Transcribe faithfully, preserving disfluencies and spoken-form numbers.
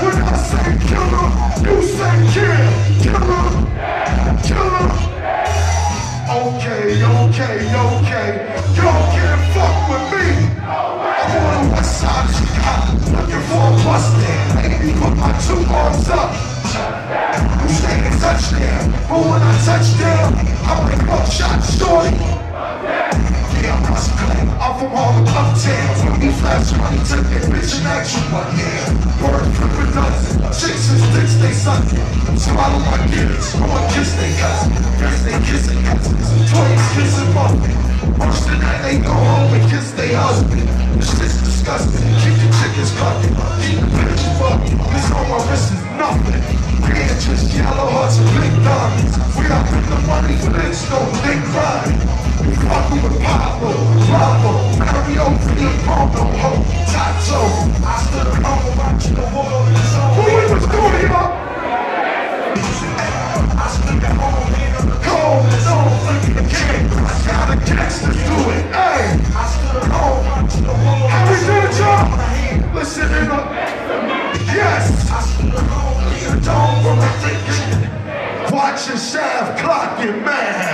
When I say killer, you say kill. Killer, killer. Okay, okay, okay. Y'all can't fuck with me. I'm on the west side of Chicago, looking for a Mustang. Baby, put my two arms up. You say a touchdown, but when I touch down, I'm a buckshot shorty. Yeah, I'm Russ Clay. I'm from Harlem, uptown. When we flash money, took that bitch in action one year. Word flipping dozen, chicks and sticks, they suckin'. Swallow my kids, I'ma kiss they cousin. Guess they kissing cousins, twins kissing mother. Worse than that, they go home and kiss they husband. This shit's disgusting, keep the chickens clucking. Keep the bitch fucking, this on my wrist is nothing. Yeah, just yellow hearts and big diamonds. We up in the money, but it's no big crime. We fucking with Pablo, Bravo, karaoke, and Pablo, ho, Tato. I stood at home watching the world in the zone. Who in the studio? I stood at home in the cold, the zone, flicking the king. I got a gangster do it, hey. I stood at home watching the world. How we do it, y'all? Listen in the, yes. I stood at home in the dome from a thinking. Watching Shaft clocking, man.